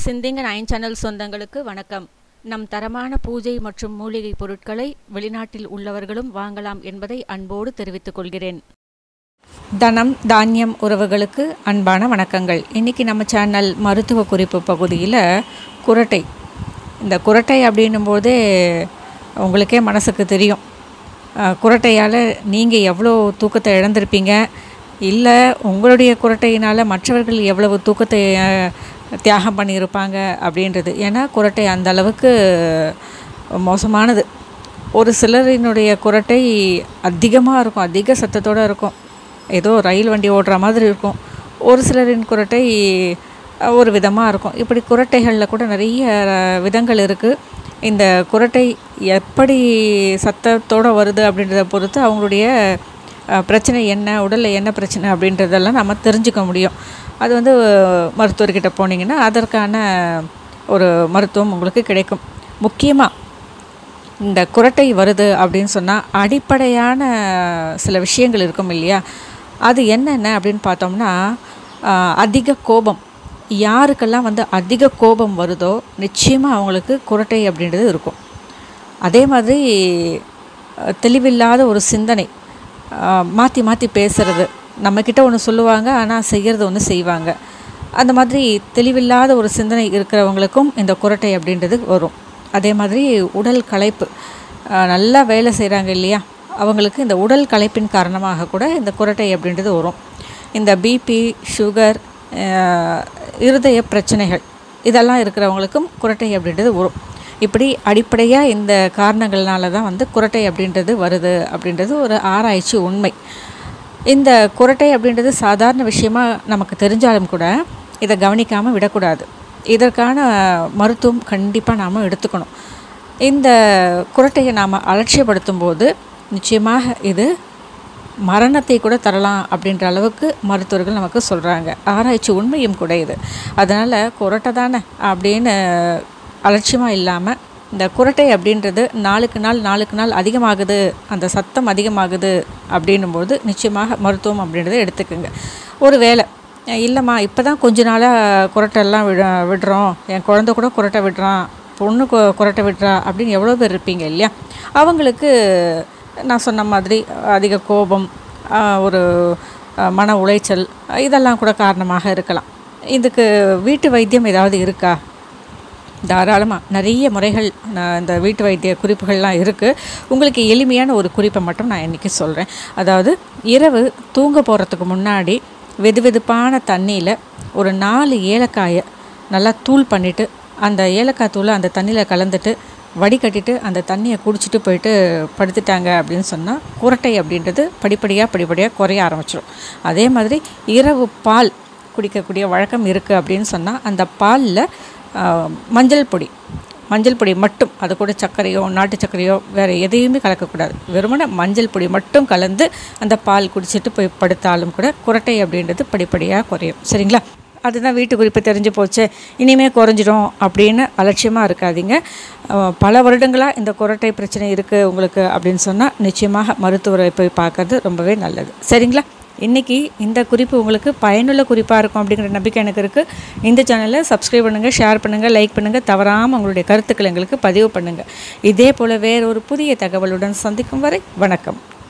சிந்திங்க 9 சேனல் சொந்தங்களுக்கு வணக்கம். நம் தரமான பூஜை மற்றும் மூலிகை பொருட்களை வெளிநாட்டில் உள்ளவர்களும் வாங்கலாம் என்பதை அன்போடு தெரிவித்துக் கொள்கிறேன். தனம் தானியம் உறவுகளுக்கு அன்பான வணக்கங்கள். இன்றைக்கி நம்ம சேனல் மருத்துவ குறிப்பு பகுதியில் குரட்டை, இந்த குரட்டை அப்படின்னும் போதே உங்களுக்கே மனசுக்கு தெரியும். குரட்டையால் நீங்கள் எவ்வளோ தூக்கத்தை இழந்திருப்பீங்க, இல்லை உங்களுடைய குரட்டையினால் மற்றவர்கள் எவ்வளவு தூக்கத்தை தியாகம் பண்ணியிருப்பாங்க அப்படின்றது. ஏன்னா குரட்டை அந்த அளவுக்கு மோசமானது. ஒரு சிலரினுடைய குரட்டை அதிகமாக இருக்கும், அதிக சத்தத்தோடு இருக்கும், ஏதோ ரயில் வண்டி ஓடுற மாதிரி இருக்கும். ஒரு சிலரின் குரட்டை ஒரு விதமாக இருக்கும். இப்படி குரட்டைகளில் கூட நிறைய விதங்கள் இருக்குது. இந்த குரட்டை எப்படி சத்தத்தோடு வருது அப்படின்றத பொறுத்து அவங்களுடைய பிரச்சனை என்ன, உடலில் என்ன பிரச்சனை அப்படின்றதெல்லாம் நம்ம தெரிஞ்சுக்க முடியும். அது மருத்துவர்கிட்ட போனீங்கன்னா அதற்கான ஒரு மருத்துவம் உங்களுக்கு கிடைக்கும். முக்கியமாக இந்த குரட்டை வருது அப்படின்னு சொன்னால் அடிப்படையான சில விஷயங்கள் இருக்கும் இல்லையா, அது என்னென்ன அப்படின்னு பார்த்தோம்னா, அதிக கோபம். யாருக்கெல்லாம் அதிக கோபம் வருதோ நிச்சயமாக அவங்களுக்கு குரட்டை அப்படின்றது இருக்கும். அதே மாதிரி தெளிவில்லாத ஒரு சிந்தனை, மாற்றி மாற்றி பேசுகிறது, நம்மக்கிட்ட ஒன்று சொல்லுவாங்க ஆனால் செய்கிறது ஒன்று செய்வாங்க. அந்த மாதிரி தெளிவில்லாத ஒரு சிந்தனை இருக்கிறவங்களுக்கும் இந்த குரட்டை அப்படின்றது வரும். அதே மாதிரி உடல் களைப்பு, நல்லா வேலை செய்கிறாங்க இல்லையா, அவங்களுக்கு இந்த உடல் களைப்பின் காரணமாக கூட இந்த குரட்டை அப்படின்றது வரும். இந்த பிபி, சுகர், இருதய பிரச்சனைகள் இதெல்லாம் இருக்கிறவங்களுக்கும் குரட்டை அப்படின்றது வரும். இப்படி அடிப்படையாக இந்த காரணங்கள்னால தான் குரட்டை அப்படின்றது வருது அப்படின்றது ஒரு ஆராய்ச்சி உண்மை. இந்த குரட்டை அப்படின்றது சாதாரண விஷயமாக நமக்கு தெரிஞ்சாலும் கூட இதை கவனிக்காமல் விடக்கூடாது. இதற்கான மருத்துவம் கண்டிப்பாக நாம் எடுத்துக்கணும். இந்த குரட்டையை நாம் அலட்சியப்படுத்தும் போது நிச்சயமாக இது மரணத்தை கூட தரலாம் அப்படின்ற அளவுக்கு மருத்துவர்கள் நமக்கு சொல்கிறாங்க. ஆராய்ச்சி உண்மையும் கூட இது. அதனால் குரட்டை தானே அப்படின்னு அலட்சியமாக இல்லாமல், இந்த குரட்டை அப்படின்றது நாளுக்கு நாள் அதிகமாகுது, அந்த சத்தம் அதிகமாகுது அப்படின்னும்போது நிச்சயமாக மருத்துவம் அப்படின்றத எடுத்துக்கோங்க. ஒரு வேளை இல்லைம்மா இப்போ தான் கொஞ்ச நாளாக குரட்டெல்லாம் விடுறோம், என் குழந்தை கூட குரட்டை விடுறான், பொண்ணு குரட்டை விடுறா அப்படின்னு எவ்வளோ பேர் இருப்பீங்க இல்லையா, அவங்களுக்கு நான் சொன்ன மாதிரி அதிக கோபம், ஒரு மன உளைச்சல் இதெல்லாம் கூட காரணமாக இருக்கலாம். இதுக்கு வீட்டு வைத்தியம் ஏதாவது இருக்கா? தாராளமாக நிறைய முறைகள், இந்த வீட்டு வைத்திய குறிப்புகள்லாம் இருக்குது. உங்களுக்கு எளிமையான ஒரு குறிப்பை மட்டும் நான் இன்றைக்கி சொல்கிறேன். அதாவது இரவு தூங்க போகிறதுக்கு முன்னாடி வெதுவெதுப்பான தண்ணியில் ஒரு 4 ஏலக்காயை நல்லா தூள் பண்ணிவிட்டு, அந்த ஏலக்காய் தூளை அந்த தண்ணியில் கலந்துட்டு வடிகட்டிட்டு அந்த தண்ணியை குடிச்சிட்டு போயிட்டு படுத்துட்டாங்க அப்படின்னு சொன்னால் குரட்டை அப்படின்றது படிப்படியாக குறைய ஆரம்பிச்சிடும். அதே மாதிரி இரவு பால் குடிக்கக்கூடிய வழக்கம் இருக்குது அப்படின்னு சொன்னால் அந்த பாலில் மஞ்சள் பொடி மட்டும், அது கூட சர்க்கரையோ நாட்டு சர்க்கரையோ வேறு எதையுமே கலக்கக்கூடாது, வெறுமனே மஞ்சள் பொடி மட்டும் கலந்து அந்த பால் குடிச்சிட்டு போய் படுத்தாலும் கூட குரட்டை அப்படின்றது படிப்படியாக குறையும். சரிங்களா? அதுதான் வீட்டு குறிப்பு தெரிஞ்சு போச்சு, இனிமேல் குறைஞ்சிடும் அப்படின்னு அலட்சியமாக இருக்காதீங்க. பல வருடங்களாக இந்த குரட்டை பிரச்சனை இருக்குது உங்களுக்கு அப்படின்னு சொன்னால் நிச்சயமாக மருத்துவரை போய் பார்க்கறது ரொம்பவே நல்லது. சரிங்களா? இன்றைக்கி இந்த குறிப்பு உங்களுக்கு பயனுள்ள குறிப்பாக இருக்கும் அப்படிங்கிற நம்பிக்கை எனக்கு இருக்குது. இந்த சேனலை சப்ஸ்கிரைப் பண்ணுங்கள், ஷேர் பண்ணுங்கள், லைக் பண்ணுங்கள், தவறாமல் உங்களுடைய கருத்துக்களை எங்களுக்கு பதிவு பண்ணுங்கள். இதே போல் வேறு ஒரு புதிய தகவலுடன் சந்திக்கும் வரை வணக்கம்.